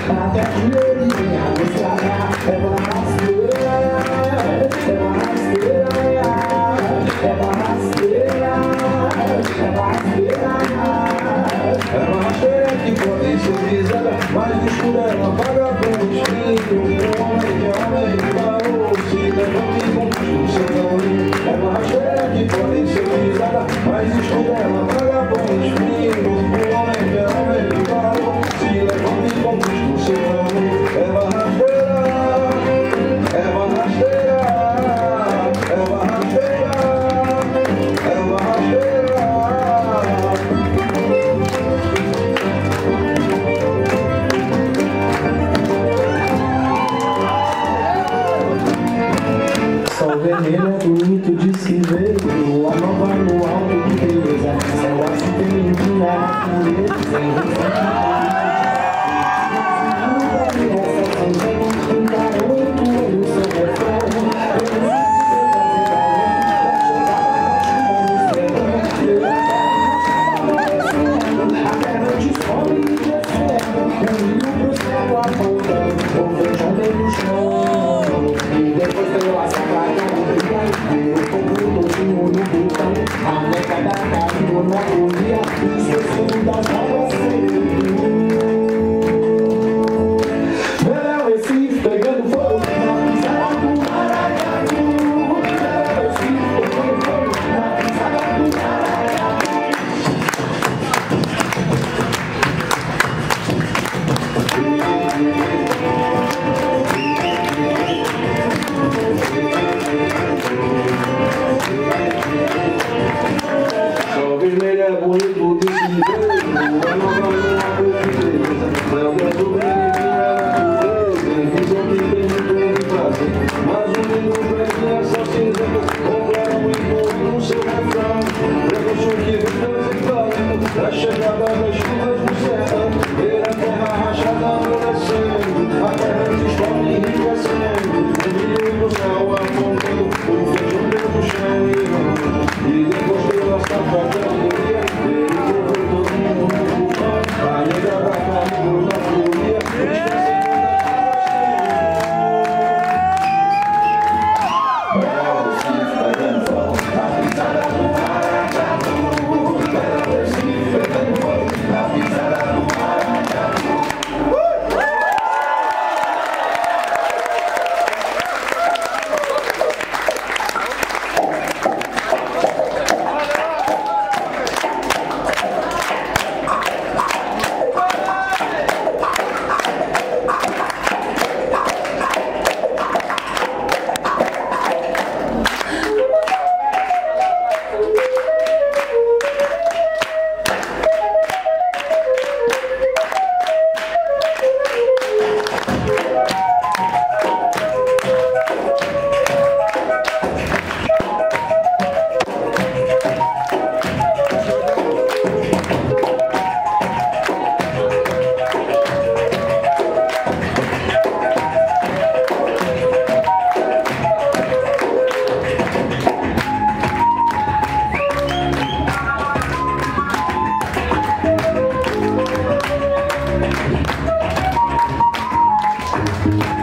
até que ele venha me estragar. É uma rasteira, é uma rasteira, é uma rasteira, é uma rasteira. É uma rasteira que pode ser pisada, mas no escuro ela apaga com o espinho. Um homem que é homem que parou, se levanta e conquista o seu caminho. É uma rasteira que pode ser pisada, mas no escuro ela apaga com o espinho. Um homem que é homem que parou, se levanta e conquista o seu caminho. É uma rasteira, é uma rasteira, é uma rasteira, é uma rasteira. Sol vermelho é bonito de se ver, lua nova no alto de beleza, céu acidente na natureza, sem Thank you.